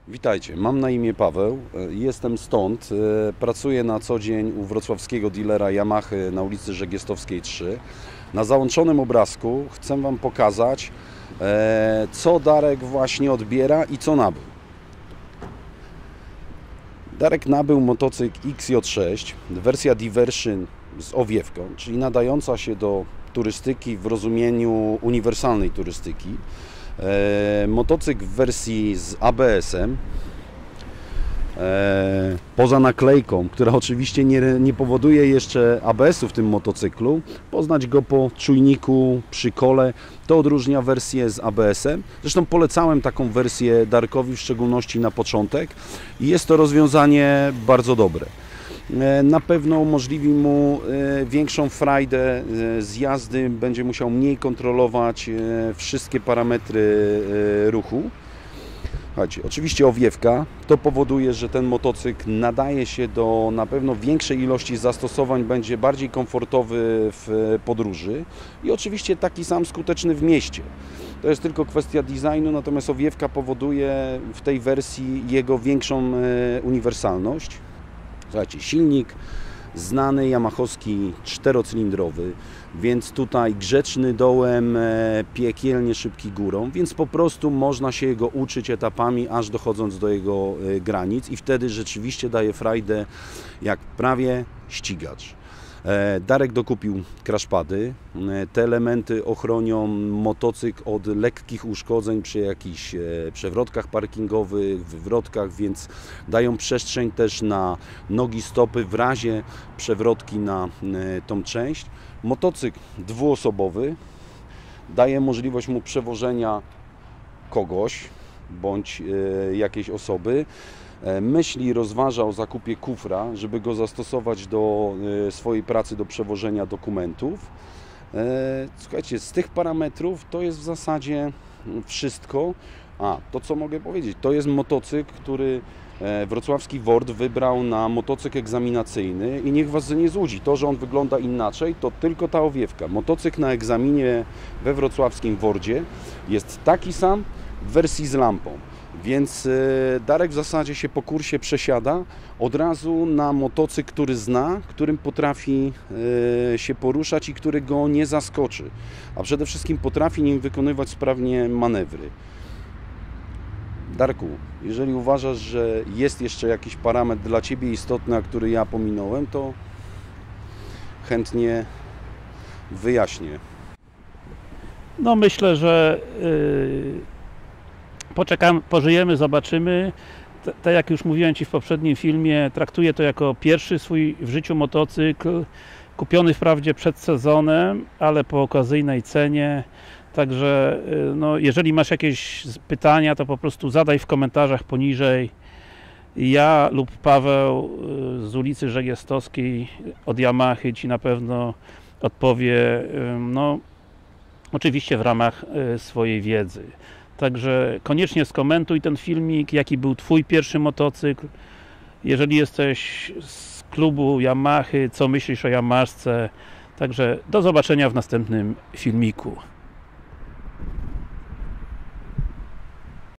Witajcie, mam na imię Paweł, jestem stąd, pracuję na co dzień u wrocławskiego dealera Yamaha na ulicy Żegiestowskiej 3. Na załączonym obrazku chcę Wam pokazać, co Darek właśnie odbiera i co nabył. Darek nabył motocykl XJ6, wersja Diversion z owiewką, czyli nadająca się do turystyki w rozumieniu uniwersalnej turystyki. Motocykl w wersji z ABS-em, poza naklejką, która oczywiście nie powoduje jeszcze ABS-u w tym motocyklu. Poznać go po czujniku przy kole, to odróżnia wersję z ABS-em. Zresztą polecałem taką wersję Darkowi, w szczególności na początek, i jest to rozwiązanie bardzo dobre. Na pewno umożliwi mu większą frajdę z jazdy, będzie musiał mniej kontrolować wszystkie parametry ruchu. Słuchajcie, oczywiście owiewka, to powoduje, że ten motocykl nadaje się do na pewno większej ilości zastosowań, będzie bardziej komfortowy w podróży i oczywiście taki sam skuteczny w mieście. To jest tylko kwestia designu, natomiast owiewka powoduje w tej wersji jego większą uniwersalność. Słuchajcie, silnik znany yamahowski czterocylindrowy, więc tutaj grzeczny dołem, piekielnie szybki górą, więc po prostu można się go uczyć etapami, aż dochodząc do jego granic i wtedy rzeczywiście daje frajdę jak prawie ścigacz. Darek dokupił crashpady. Te elementy ochronią motocykl od lekkich uszkodzeń przy jakichś przewrotkach parkingowych, wywrotkach, więc dają przestrzeń też na nogi, stopy w razie przewrotki na tą część. Motocykl dwuosobowy, daje możliwość mu przewożenia kogoś bądź jakiejś osoby. Myśli, rozważa o zakupie kufra, żeby go zastosować do swojej pracy, do przewożenia dokumentów. Słuchajcie, z tych parametrów to jest w zasadzie wszystko. To co mogę powiedzieć, to jest motocykl, który wrocławski WORD wybrał na motocykl egzaminacyjny i niech Was nie złudzi. To, że on wygląda inaczej, to tylko ta owiewka. Motocykl na egzaminie we wrocławskim WORDzie jest taki sam w wersji z lampą. Więc Darek w zasadzie się po kursie przesiada od razu na motocykl, który zna, którym potrafi się poruszać i który go nie zaskoczy. A przede wszystkim potrafi nim wykonywać sprawnie manewry. Darku, jeżeli uważasz, że jest jeszcze jakiś parametr dla Ciebie istotny, a który ja pominąłem, to chętnie wyjaśnię. No myślę, że poczekamy, pożyjemy, zobaczymy. Tak jak już mówiłem Ci w poprzednim filmie, traktuję to jako pierwszy swój w życiu motocykl, kupiony wprawdzie przed sezonem, ale po okazyjnej cenie. Także no, jeżeli masz jakieś pytania, to po prostu zadaj w komentarzach poniżej. Ja lub Paweł z ulicy Żegiestowskiej od Yamahy Ci na pewno odpowie, no oczywiście w ramach swojej wiedzy. Także koniecznie skomentuj ten filmik, jaki był Twój pierwszy motocykl. Jeżeli jesteś z klubu Yamahy, co myślisz o Yamaszce. Także do zobaczenia w następnym filmiku.